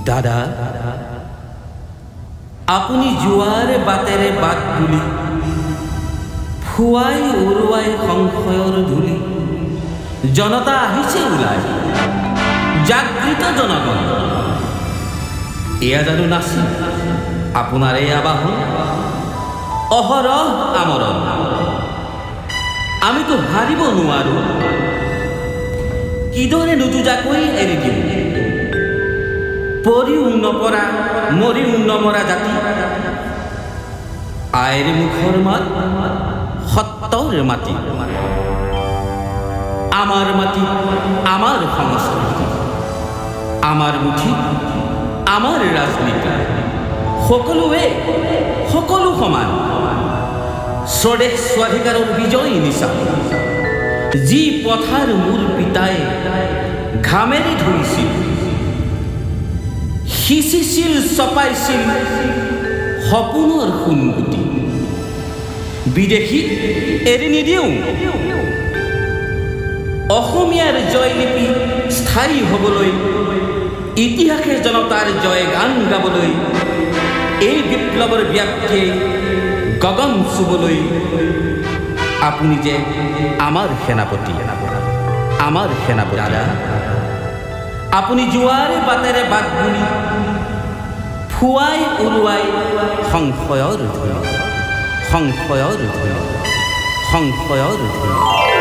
দাদা আপুনি যোৱাৰে বাটেৰে বাট বুলি ফুৱাই উৰুৱাই সংশয়ৰ ধূলি জনতা আহিছে ওলাই জাগৃত জনগণ এয়া জানো নাছিল আপোনাৰ এই আবাহন অহৰহ আমৰণ আমিতো হাৰিব নোৱাৰো কিদৰে নুজুজাকৈ এৰি দিম পৰিও নপৰা মৰিও নমৰা জাতি আইৰ মুখৰ মাত সত্তৰ মাটি আমাৰ মাটি আমাৰ সংস্কৃতি আমাৰ মুঠি আমাৰ ৰাজনীতি সকলো সমান স্বদেশ স্বাধিকাৰৰ বিজয় নিশান যি পথাৰ মোৰ পিতাই ঘামেৰে ধৰিছিল সিঁচিছিল চপাইছিল সপোনৰ সোণগুটি বিদেশীক এৰি নিদিওঁ অসমীয়াৰ জয়লিপি স্থায়ী হ'বলৈ ইতিহাসে জনতাৰ জয় গান গাবলৈ এই বিপ্লৱৰ ব্যাপ্তিয়ে গগন চুবলৈ আপুনি যে আমাৰ সেনাপতি দাদা আপুনি যোৱাৰে বাটেৰে বাট বুলি ফুৱাই উৰুৱাই সংশয়ৰ ধূলি